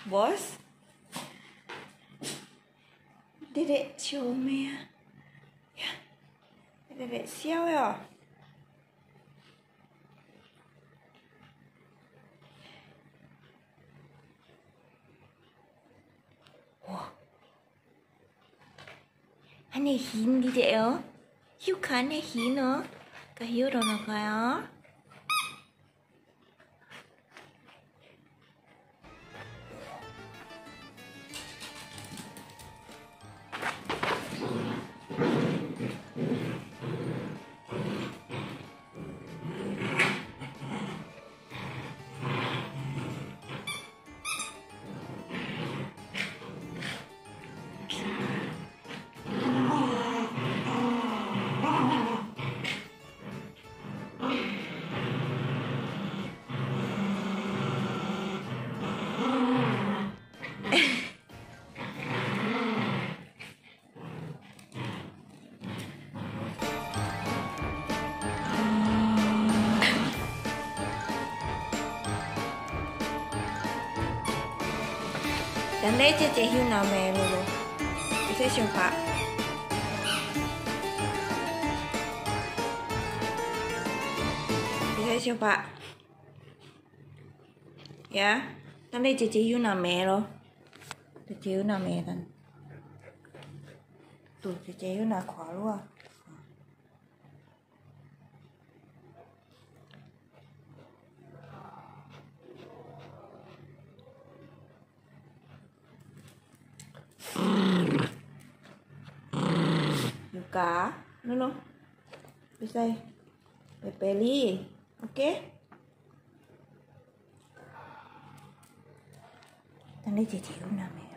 Boss? Dedek siomel. Ya. Dedek siao ya. Wah. Anh này hin đi đẹo. Hyuka này hin nữa. Cả hyuro nó coi á. Dan đây chị Hyuna mẹ luôn. Bisa coba. Bisa coba. Ya. Dan đây chị Hyuna mẹ luôn. Chị Hyuna mẹ dan. Tuh chị Hyuna khóa luôn. Hyuka, no. Bisa. Pepeli, oke? Tadi jadi Hyuna.